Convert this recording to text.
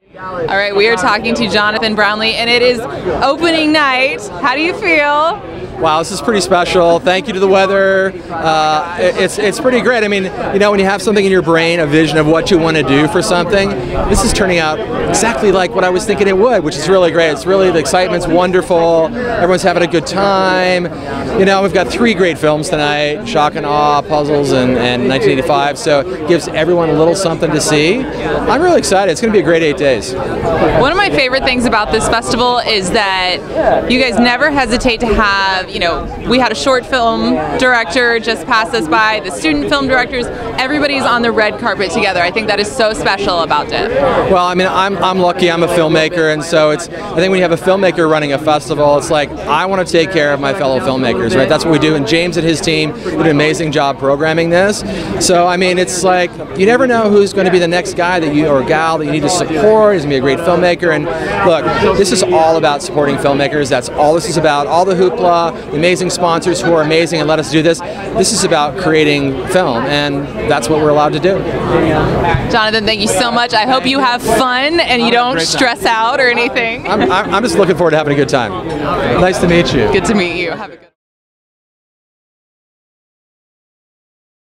All right, we are talking to Johnathan Brownlee, and it is opening night. How do you feel? Wow, this is pretty special. Thank you to the weather. It's pretty great. I mean, you know, when you have something in your brain, a vision of what you want to do for something, this is turning out exactly like what I was thinking it would, which is really great. It's really, the excitement's wonderful. Everyone's having a good time. You know, we've got 3 great films tonight: Shock and Awe, Puzzles, and 1985. So it gives everyone a little something to see. I'm really excited. It's going to be a great 8 days. One of my favorite things about this festival is that you guys never hesitate to have, you know, we had a short film director just pass us by, the student film directors, everybody's on the red carpet together. I think that is so special about DIFF. Well, I mean, I'm lucky, I'm a filmmaker, and so I think when you have a filmmaker running a festival, it's like, I want to take care of my fellow filmmakers, right? That's what we do, and James and his team did an amazing job programming this. So, I mean, it's like, you never know who's going to be the next guy that you, or gal that you need to support. He's going to be a great filmmaker, and look, this is all about supporting filmmakers. That's all this is about. All the hoopla, the amazing sponsors who are amazing and let us do this. This is about creating film, and that's what we're allowed to do. Johnathan, thank you so much. I hope you have fun and you don't stress out or anything. I'm just looking forward to having a good time. Nice to meet you. Good to meet you. Have a good